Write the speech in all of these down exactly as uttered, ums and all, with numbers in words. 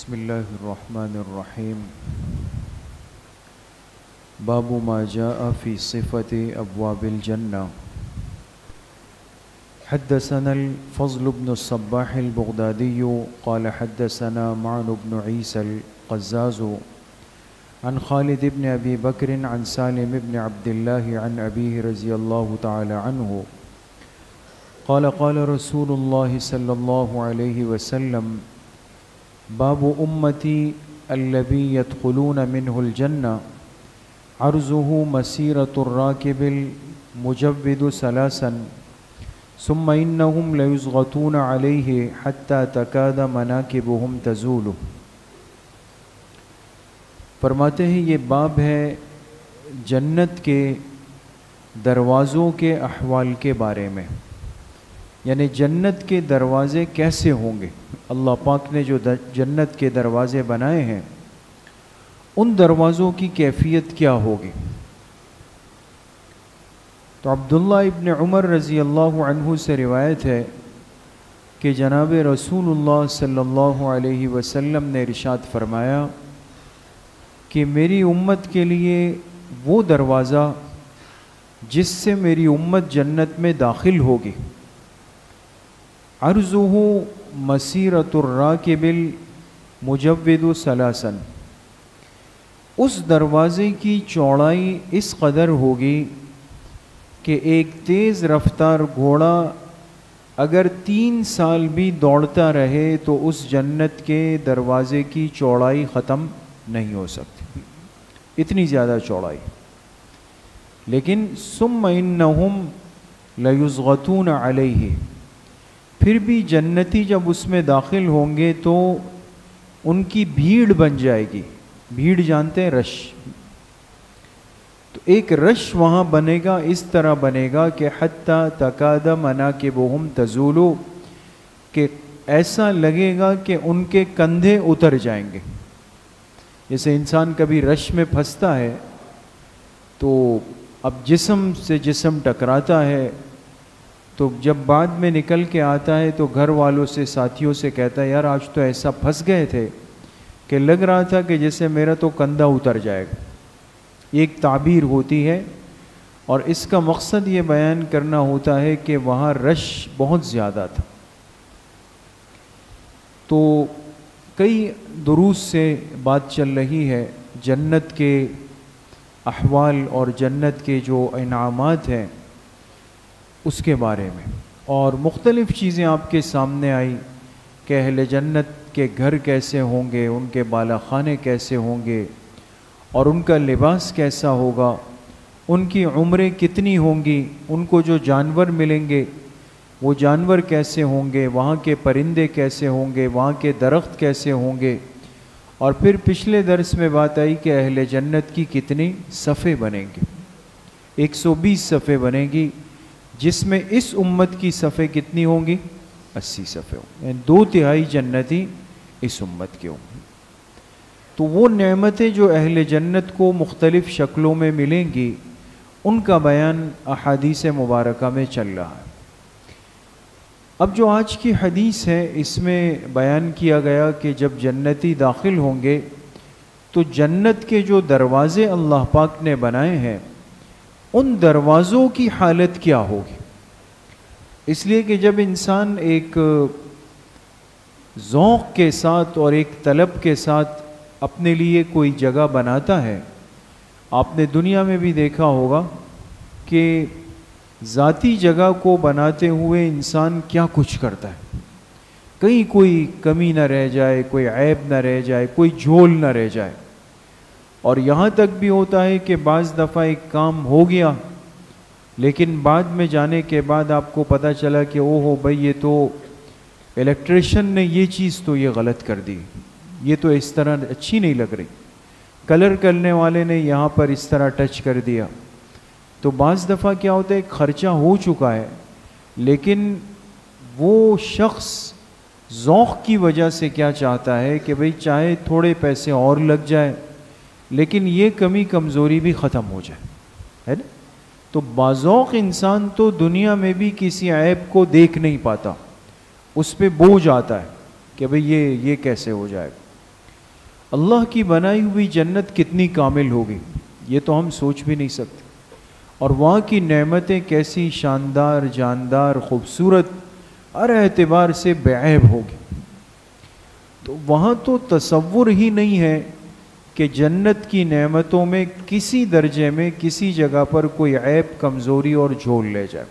بسم الله الرحمن الرحيم. باب ما جاء في صفة أبواب الجنة. حدثنا الفضل بن الصباح البغدادي قال حدثنا معن بن عيسى القزاز عن خالد بن أبي بكر عن سالم بن عبد الله عن أبيه رضي الله تعالى عنه قال قال رسول الله صلى الله عليه وسلم: باب أمتي الذي يدخلون منه الجنة عرضه مسيرة الراكب المجود ثلاثا ثم إنهم ليزغطون عليه حتى تكاد مناكبهم تزول. فرماتے ہیں یہ باب ہے جنت کے دروازوں کے احوال کے بارے میں، یعنی جنت کے دروازے کیسے ہوں گے. اللہ پاک نے جو جنت کے دروازے بنائے ہیں ان دروازوں کی کیفیت کیا ہوگی. تو عبداللہ ابن عمر رضی اللہ عنہ سے روایت ہے کہ جناب رسول اللہ صلی اللہ علیہ وسلم نے ارشاد فرمایا کہ میری امت کے لیے وہ دروازہ جس سے میری امت جنت میں داخل ہوگی، عرضہ مسیرۃ الراکب المجود ثلاثا، اس دروازے کی چوڑائی اس قدر ہوگی کہ ایک تیز رفتار گھوڑا اگر تین سال بھی دوڑتا رہے تو اس جنت کے دروازے کی چوڑائی ختم نہیں ہو سکتی، اتنی زیادہ چوڑائی. لیکن ثم انہم لیزغطون علیہ، پھر بھی جنتی جب اس میں داخل ہوں گے تو ان کی بھیڑ بن جائے گی. بھیڑ جانتے ہیں؟ رش. تو ایک رش وہاں بنے گا، اس طرح بنے گا کہ حتی تکاد مناکبہم تزول، کہ ایسا لگے گا کہ ان کے کندھے اتر جائیں گے. جیسے انسان کبھی رش میں پھنستا ہے تو اب جسم سے جسم ٹکراتا ہے، تو جب بعد میں نکل کے آتا ہے تو گھر والوں سے، ساتھیوں سے کہتا ہے یار آج تو ایسا پھنس گئے تھے کہ لگ رہا تھا کہ جیسے میرا تو کندھا اتر جائے گا. یہ ایک تعبیر ہوتی ہے اور اس کا مقصد یہ بیان کرنا ہوتا ہے کہ وہاں رش بہت زیادہ تھا. تو کئی دروس سے بات چل رہی ہے جنت کے احوال اور جنت کے جو انعامات ہیں اس کے بارے میں، اور مختلف چیزیں آپ کے سامنے آئی کہ اہل جنت کے گھر کیسے ہوں گے، ان کے بالا خانے کیسے ہوں گے، اور ان کا لباس کیسا ہوگا، ان کی عمریں کتنی ہوں گی، ان کو جو جانور ملیں گے وہ جانور کیسے ہوں گے، وہاں کے پرندے کیسے ہوں گے، وہاں کے درخت کیسے ہوں گے. اور پھر پچھلے درس میں بات آئی کہ اہل جنت کی کتنی صفیں بنیں گی. ایک سو بیس صفیں بنیں گی، جس میں اس امت کی صفیں کتنی ہوں گی؟ اسی صفیں ہوں گی، یعنی دو تہائی جنتی اس امت کے ہوں گی. تو وہ نعمتیں جو اہل جنت کو مختلف شکلوں میں ملیں گی ان کا بیان احادیث مبارکہ میں چل رہا ہے. اب جو آج کی حدیث ہے اس میں بیان کیا گیا کہ جب جنتی داخل ہوں گے تو جنت کے جو دروازے اللہ پاک نے بنائے ہیں ان دروازوں کی حالت کیا ہوگی. اس لیے کہ جب انسان ایک ذوق کے ساتھ اور ایک طلب کے ساتھ اپنے لیے کوئی جگہ بناتا ہے، آپ نے دنیا میں بھی دیکھا ہوگا کہ ذاتی جگہ کو بناتے ہوئے انسان کیا کچھ کرتا ہے، کہیں کوئی کمی نہ رہ جائے، کوئی عیب نہ رہ جائے، کوئی جھول نہ رہ جائے. اور یہاں تک بھی ہوتا ہے کہ بعض دفعہ ایک کام ہو گیا لیکن بعد میں جانے کے بعد آپ کو پتہ چلا کہ او ہو بھائی یہ تو الیکٹریشین نے یہ چیز تو یہ غلط کر دی، یہ تو اس طرح اچھی نہیں لگ رہی، کلر کرنے والے نے یہاں پر اس طرح ٹچ کر دیا. تو بعض دفعہ کیا ہوتا ہے خرچہ ہو چکا ہے لیکن وہ شخص ذوق کی وجہ سے کیا چاہتا ہے کہ بھئی چاہے تھوڑے پیسے اور لگ جائے لیکن یہ کمی کمزوری بھی ختم ہو جائے، ہے نا. تو باذوق انسان تو دنیا میں بھی کسی عیب کو دیکھ نہیں پاتا، اس پہ بوجھ آتا ہے کہ بھئی یہ یہ کیسے ہو جائے گا. اللہ کی بنائی ہوئی جنت کتنی کامل ہوگی یہ تو ہم سوچ بھی نہیں سکتے، اور وہاں کی نعمتیں کیسی شاندار، جاندار، خوبصورت، ہر اعتبار سے بے عیب ہوگی۔ تو وہاں تو تصور ہی نہیں ہے کہ جنت کی نعمتوں میں کسی درجے میں کسی جگہ پر کوئی عیب، کمزوری اور جھول لے جائے۔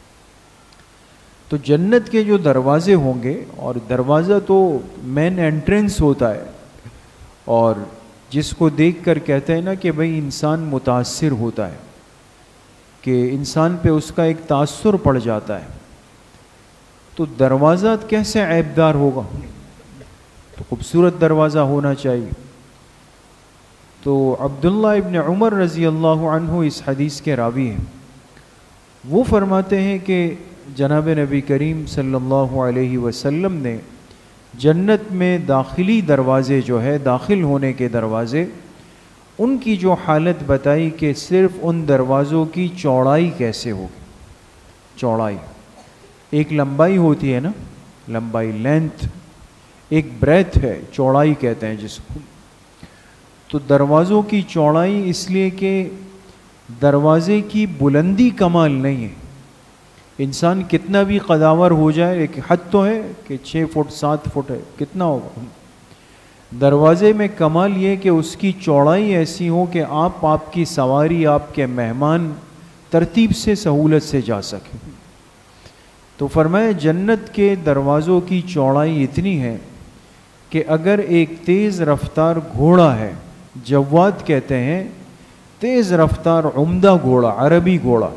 تو جنت کے جو دروازے ہوں گے، اور دروازہ تو مین انٹرنس ہوتا ہے، اور جس کو دیکھ کر کہتے ہیں نا کہ بھئی انسان متاثر ہوتا ہے، کہ انسان پہ اس کا ایک تاثر پڑ جاتا ہے، تو دروازہ کیسے عیبدار ہوگا؟ تو خوبصورت دروازہ ہونا چاہیے۔ تو عبداللہ ابن عمر رضی اللہ عنہ اس حدیث کے راوی ہیں، وہ فرماتے ہیں کہ جناب نبی کریم صلی اللہ علیہ وسلم نے جنت میں داخلی دروازے جو ہے، داخل ہونے کے دروازے، ان کی جو حالت بتائی کہ صرف ان دروازوں کی چوڑائی کیسے ہوگی۔ چوڑائی ایک لمبائی ہوتی ہے نا، لمبائی لینتھ، ایک بریتھ ہے، چوڑائی کہتے ہیں جس کو۔ تو دروازوں کی چوڑائی اس لیے کہ دروازے کی بلندی کمال نہیں ہے، انسان کتنا بھی قداور ہو جائے ایک حد تو ہے کہ چھ فٹ سات فٹ ہے، کتنا ہوگا۔ دروازے میں کمال یہ کہ اس کی چوڑائی ایسی ہو کہ آپ آپ کی سواری، آپ کے مہمان ترتیب سے سہولت سے جا سکیں۔ تو فرمایا جنت کے دروازوں کی چوڑائی اتنی ہے کہ اگر ایک تیز رفتار گھوڑا ہے، جواد کہتے ہیں، تیز رفتار عمدہ گھوڑا، عربی گھوڑا،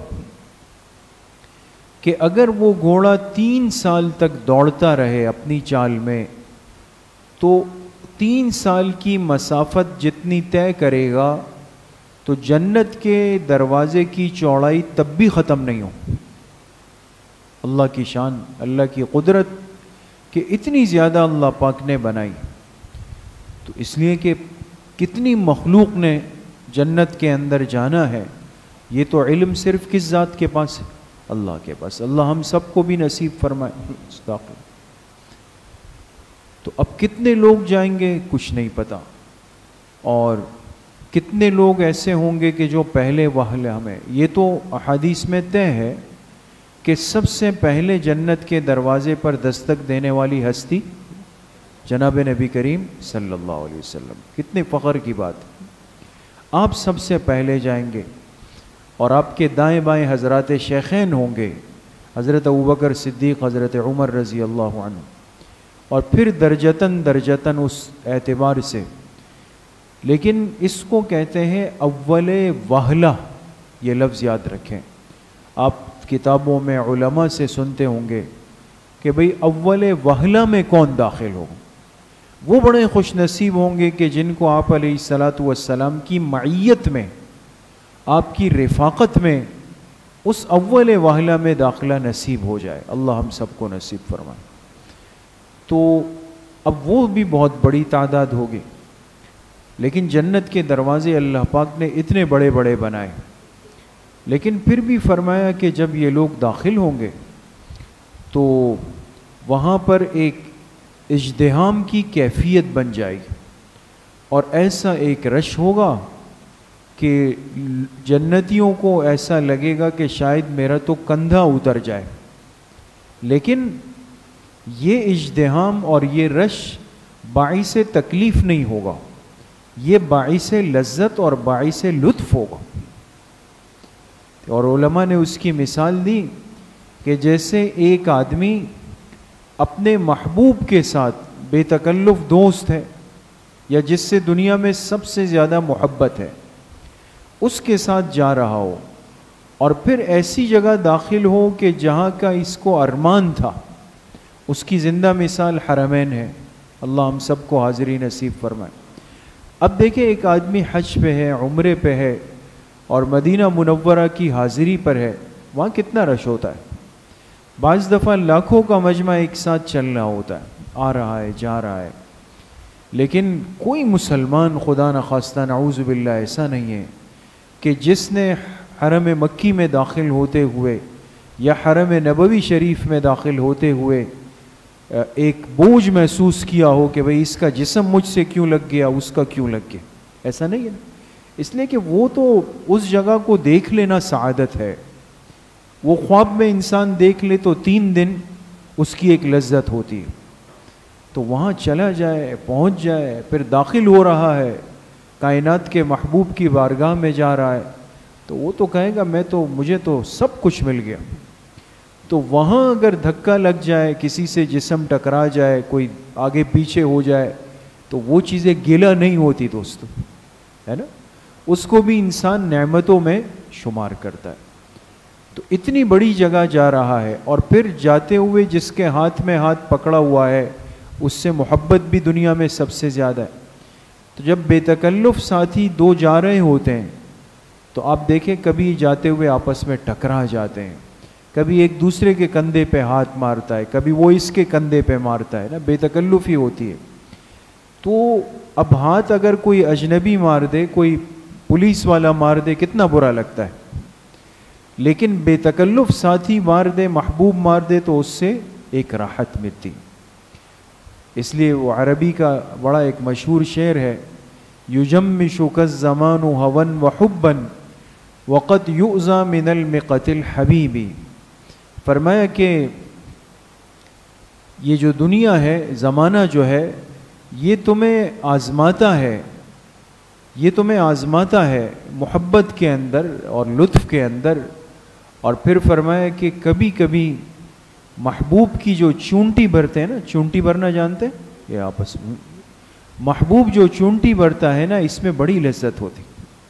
کہ اگر وہ گھوڑا تین سال تک دوڑتا رہے اپنی چال میں، تو تین سال کی مسافت جتنی طے کرے گا تو جنت کے دروازے کی چوڑائی تب بھی ختم نہیں ہو۔ اللہ کی شان، اللہ کی قدرت کہ اتنی زیادہ اللہ پاک نے بنائی۔ تو اس لیے کہ کتنی مخلوق نے جنت کے اندر جانا ہے، یہ تو علم صرف کس ذات کے پاس ہے؟ اللہ کے پاس۔ اللہ ہم سب کو بھی نصیب فرمائے۔ تو اب کتنے لوگ جائیں گے کچھ نہیں پتا، اور کتنے لوگ ایسے ہوں گے کہ جو پہلے وہلے ہمیں، یہ تو احادیث میں طے ہے کہ سب سے پہلے جنت کے دروازے پر دستک دینے والی ہستی جناب نبی کریم صلی اللہ علیہ وسلم۔ کتنے فخر کی بات ہے، آپ سب سے پہلے جائیں گے، اور آپ کے دائیں بائیں حضرات شیخین ہوں گے، حضرت ابوبکر صدیق، حضرت عمر رضی اللہ عنہ، اور پھر درجتاً درجتاً اس اعتبار سے۔ لیکن اس کو کہتے ہیں اول وہلہ، یہ لفظ یاد رکھیں، آپ کتابوں میں علماء سے سنتے ہوں گے کہ بھئی اول وہلہ میں کون داخل ہوگا۔ وہ بڑے خوش نصیب ہوں گے کہ جن کو آپ علیہ الصلاۃ والسلام کی معیت میں، آپ کی رفاقت میں اس اول وہلہ میں داخلہ نصیب ہو جائے۔ اللہ ہم سب کو نصیب فرمائے۔ تو اب وہ بھی بہت بڑی تعداد ہوگی، لیکن جنت کے دروازے اللہ پاک نے اتنے بڑے بڑے بنائے، لیکن پھر بھی فرمایا کہ جب یہ لوگ داخل ہوں گے تو وہاں پر ایک اجتحام کی کیفیت بن جائے گی، اور ایسا ایک رش ہوگا کہ جنتیوں کو ایسا لگے گا کہ شاید میرا تو کندھا اتر جائے۔ لیکن یہ اجتحام اور یہ رش باعث تکلیف نہیں ہوگا، یہ باعث لذت اور باعث لطف ہوگا۔ اور علماء نے اس کی مثال دی کہ جیسے ایک آدمی اپنے محبوب کے ساتھ بے تکلف دوست ہے، یا جس سے دنیا میں سب سے زیادہ محبت ہے، اس کے ساتھ جا رہا ہو، اور پھر ایسی جگہ داخل ہو کہ جہاں کا اس کو ارمان تھا۔ اس کی زندہ مثال حرمین ہے، اللہ ہم سب کو حاضری نصیب فرمائے۔ اب دیکھیں ایک آدمی حج پہ ہے، عمرے پہ ہے، اور مدینہ منورہ کی حاضری پر ہے، وہاں کتنا رش ہوتا ہے، بعض دفعہ لاکھوں کا مجمع ایک ساتھ چل رہا ہوتا ہے، آ رہا ہے جا رہا ہے، لیکن کوئی مسلمان خدا نخواستہ نعوذ باللہ ایسا نہیں ہے کہ جس نے حرم مکی میں داخل ہوتے ہوئے یا حرم نبوی شریف میں داخل ہوتے ہوئے ایک بوجھ محسوس کیا ہو کہ بھئی اس کا جسم مجھ سے کیوں لگ گیا، اس کا کیوں لگ گیا، ایسا نہیں ہے نا. اس لیے کہ وہ تو اس جگہ کو دیکھ لینا سعادت ہے. وہ خواب میں انسان دیکھ لے تو تین دن اس کی ایک لذت ہوتی ہے. تو وہاں چلا جائے، پہنچ جائے، پھر داخل ہو رہا ہے، کائنات کے محبوب کی بارگاہ میں جا رہا ہے، تو وہ تو کہے گا میں تو مجھے تو سب کچھ مل گیا. تو وہاں اگر دھکا لگ جائے، کسی سے جسم ٹکرا جائے، کوئی آگے پیچھے ہو جائے، تو وہ چیزیں گلہ نہیں ہوتی دوستو، ہے نا. اس کو بھی انسان نعمتوں میں شمار کرتا ہے. تو اتنی بڑی جگہ جا رہا ہے، اور پھر جاتے ہوئے جس کے ہاتھ میں ہاتھ پکڑا ہوا ہے اس سے محبت بھی دنیا میں سب سے زیادہ ہے. تو جب بے تکلف ساتھی دو جا رہے ہوتے ہیں تو آپ دیکھیں کبھی جاتے ہوئے آپس میں ٹکرا جاتے ہیں، کبھی ایک دوسرے کے کندھے پہ ہاتھ مارتا ہے، کبھی وہ اس کے کندھے پہ مارتا ہے نا، بے تکلفی ہوتی ہے. تو اب ہاتھ اگر کوئی اجنبی مار دے، کوئی پولیس والا مار دے، کتنا برا لگتا ہے. لیکن بے تکلف ساتھی مار دے، محبوب مار دے، تو اس سے ایک راحت ملتی. اس لیے وہ عربی کا بڑا ایک مشہور شعر ہے، یجمشک الزمان ہوا وحبا وقد یؤذى من المقت الحبیب. فرمایا کہ یہ جو دنیا ہے، زمانہ جو ہے، یہ تمہیں آزماتا ہے، یہ تمہیں آزماتا ہے محبت کے اندر اور لطف کے اندر. اور پھر فرمایا کہ کبھی کبھی محبوب کی جو چونٹی بھرتے ہیں نا، چونٹی بھرنا جانتے ہیں یہ آپس میں، محبوب جو چونٹی بھرتا ہے نا، اس میں بڑی لذت ہوتی.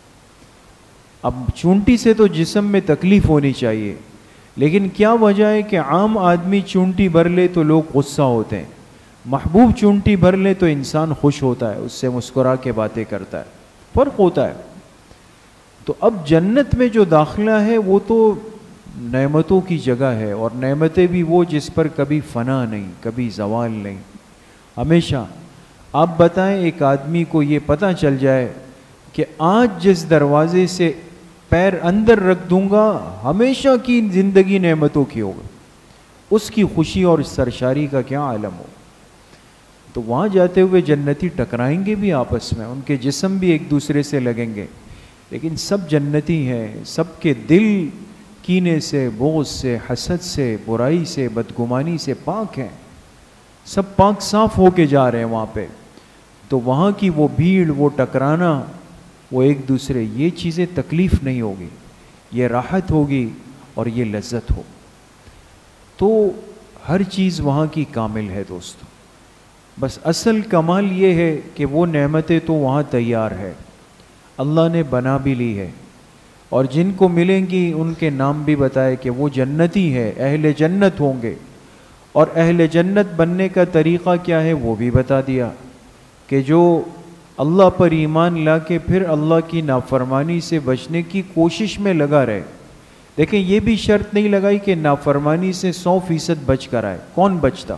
اب چونٹی سے تو جسم میں تکلیف ہونی چاہیے، لیکن کیا وجہ ہے کہ عام آدمی چونٹی بھر لے تو لوگ غصہ ہوتے ہیں، محبوب چونٹی بھر لے تو انسان خوش ہوتا ہے، اس سے مسکرا کے باتیں کرتا ہے، فرق ہوتا ہے. تو اب جنت میں جو داخلہ ہے وہ تو نعمتوں کی جگہ ہے، اور نعمتیں بھی وہ جس پر کبھی فنا نہیں، کبھی زوال نہیں، ہمیشہ. آپ بتائیں ایک آدمی کو یہ پتہ چل جائے کہ آج جس دروازے سے پیر اندر رکھ دوں گا ہمیشہ کی زندگی نعمتوں کی ہوگا، اس کی خوشی اور سرشاری کا کیا عالم ہو. تو وہاں جاتے ہوئے جنتی ٹکرائیں گے بھی آپس میں، ان کے جسم بھی ایک دوسرے سے لگیں گے، لیکن سب جنتی ہیں، سب کے دل کینے سے، بغض سے، حسد سے، برائی سے، بدگمانی سے پاک ہیں، سب پاک صاف ہو کے جا رہے ہیں وہاں پہ. تو وہاں کی وہ بھیڑ، وہ ٹکرانا، وہ ایک دوسرے، یہ چیزیں تکلیف نہیں ہوگی، یہ راحت ہوگی اور یہ لذت ہو. تو ہر چیز وہاں کی کامل ہے دوستو. بس اصل کمال یہ ہے کہ وہ نعمتیں تو وہاں تیار ہے، اللہ نے بنا بھی لی ہے، اور جن کو ملیں گی ان کے نام بھی بتائے کہ وہ جنتی ہے، اہل جنت ہوں گے. اور اہل جنت بننے کا طریقہ کیا ہے وہ بھی بتا دیا کہ جو اللہ پر ایمان لا کے پھر اللہ کی نافرمانی سے بچنے کی کوشش میں لگا رہے. دیکھیں یہ بھی شرط نہیں لگائی کہ نافرمانی سے سو فیصد بچ کر آئے. کون بچتا؟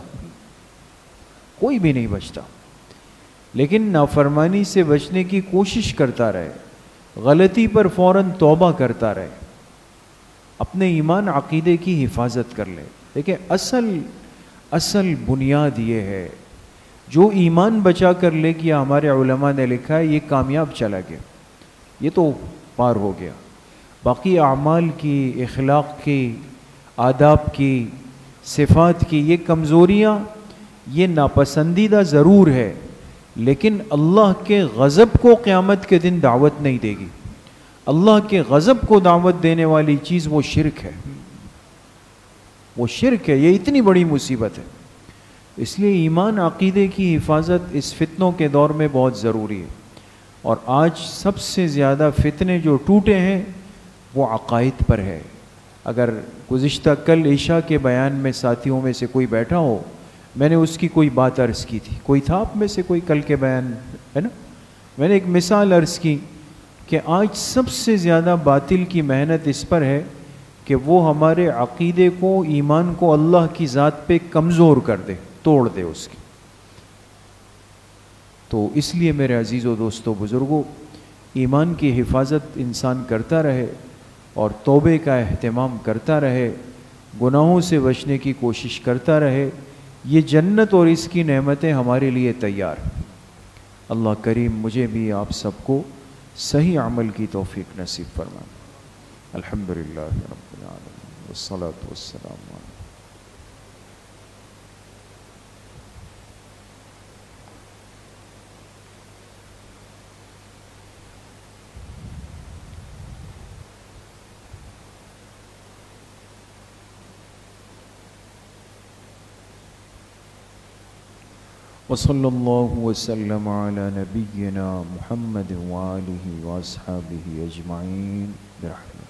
کوئی بھی نہیں بچتا. لیکن نافرمانی سے بچنے کی کوشش کرتا رہے، غلطی پر فوراً توبہ کرتا رہے، اپنے ایمان عقیدے کی حفاظت کر لے. دیکھیں اصل اصل بنیاد یہ ہے، جو ایمان بچا کر لے گیا، ہمارے علماء نے لکھا ہے یہ کامیاب چلا گیا، یہ تو پار ہو گیا. باقی اعمال کی، اخلاق کی، آداب کی، صفات کی یہ کمزوریاں، یہ ناپسندیدہ ضرور ہے، لیکن اللہ کے غضب کو قیامت کے دن دعوت نہیں دے گی. اللہ کے غضب کو دعوت دینے والی چیز وہ شرک ہے، وہ شرک ہے. یہ اتنی بڑی مصیبت ہے. اس لیے ایمان عقیدے کی حفاظت اس فتنوں کے دور میں بہت ضروری ہے. اور آج سب سے زیادہ فتنے جو ٹوٹے ہیں وہ عقائد پر ہے. اگر گزشتہ کل عشاء کے بیان میں ساتھیوں میں سے کوئی بیٹھا ہو، میں نے اس کی کوئی بات عرض کی تھی، کوئی تھا آپ میں سے کوئی کل کے بیان ہے نا، میں نے ایک مثال عرض کی کہ آج سب سے زیادہ باطل کی محنت اس پر ہے کہ وہ ہمارے عقیدے کو، ایمان کو اللہ کی ذات پہ کمزور کر دے، توڑ دے اس کی. تو اس لیے میرے عزیز و دوستو بزرگوں، ایمان کی حفاظت انسان کرتا رہے اور توبے کا اہتمام کرتا رہے، گناہوں سے بچنے کی کوشش کرتا رہے. یہ جنت اور اس کی نعمتیں ہمارے لیے تیار۔ اللہ کریم مجھے بھی آپ سب کو صحیح عمل کی توفیق نصیب فرمائے۔ الحمدللہ رب العالمین والصلاة والسلام علیہ۔ وصلی اللہ وسلم علی نبینا محمد وآلہ واصحابہ اجمعین برحمتہ۔